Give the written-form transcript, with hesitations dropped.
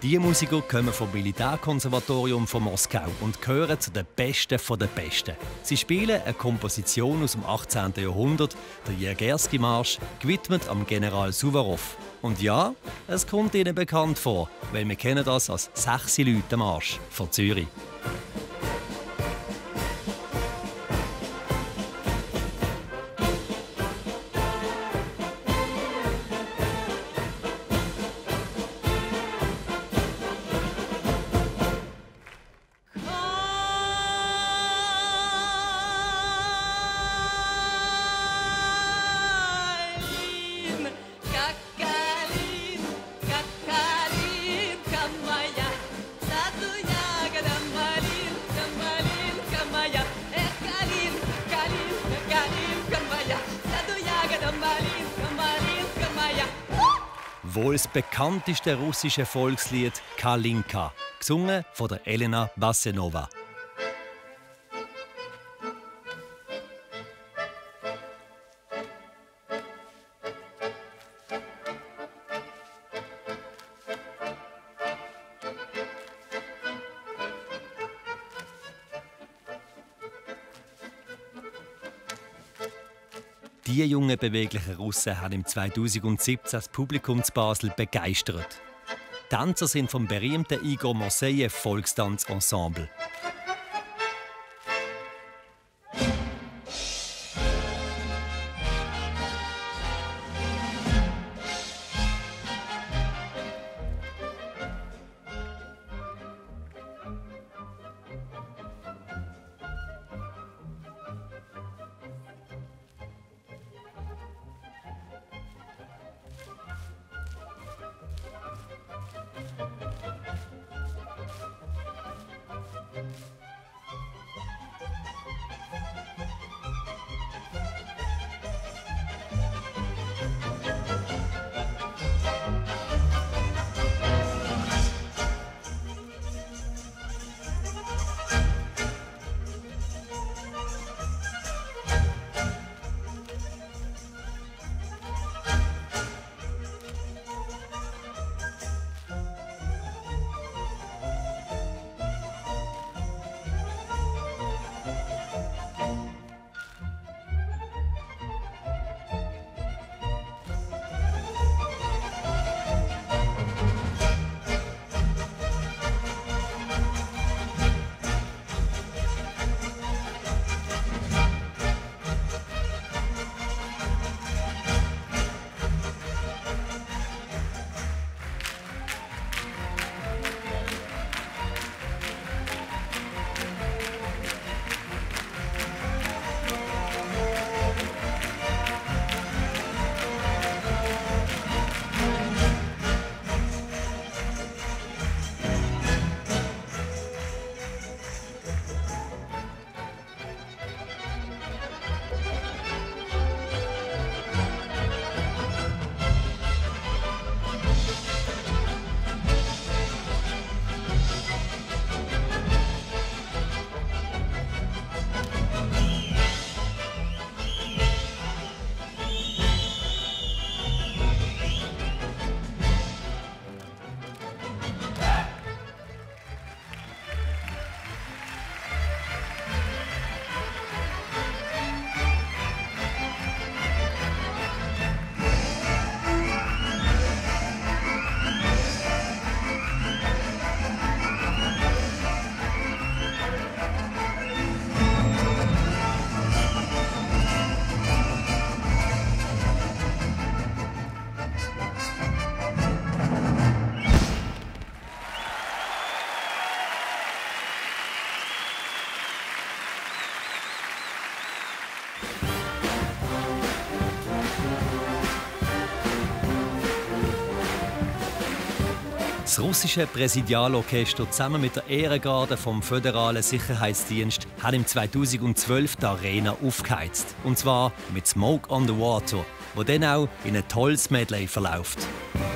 Die Musiker kommen vom Militärkonservatorium von Moskau und gehören zu den Besten der Besten. Sie spielen eine Komposition aus dem 18. Jahrhundert, der Jergerski-Marsch, gewidmet am General Suwarow. Und ja, es kommt ihnen bekannt vor, weil wir kennen das als «Sechsi-Leute-Marsch» von Zürich. Wohl das bekannteste russische Volkslied «Kalinka», gesungen von der Elena Wassenova. Die jungen beweglichen Russen haben im 2017 das Publikum zu Basel begeistert. Die Tänzer sind vom berühmten Igor Mosejew Volkstanzensemble. Das russische Präsidialorchester zusammen mit der Ehrengarde vom Föderalen Sicherheitsdienst hat im 2012 die Arena aufgeheizt. Und zwar mit «Smoke on the Water», wo dann auch in ein tolles Medley verläuft.